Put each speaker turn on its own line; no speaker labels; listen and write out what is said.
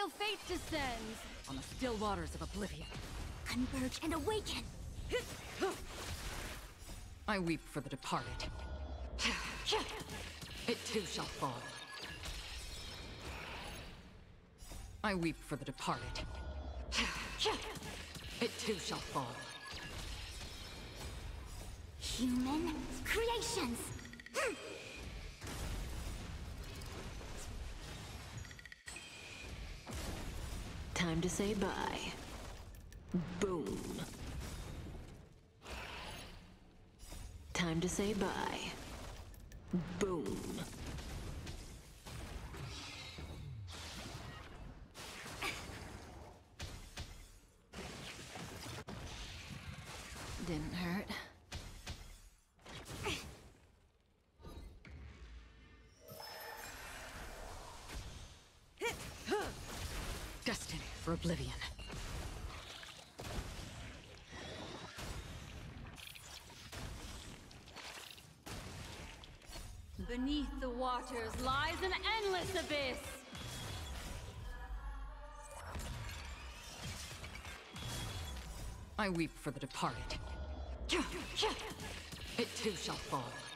Ethereal fate descends on the still waters of oblivion.
Converge and awaken!
I weep for the departed. It too shall fall. I weep for the departed. It too shall fall.
Human creations!
Time to say bye. Boom. Time to say bye. Boom.
Didn't hurt. Destiny for oblivion. Beneath the waters lies an endless abyss. I weep for the departed. It too shall fall.